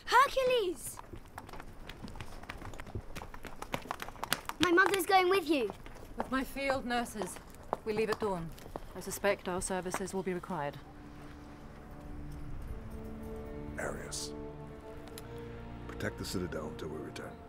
Hercules! My mother's going with you. With my field nurses. We leave at dawn. I suspect our services will be required. Arius, protect the Citadel until we return.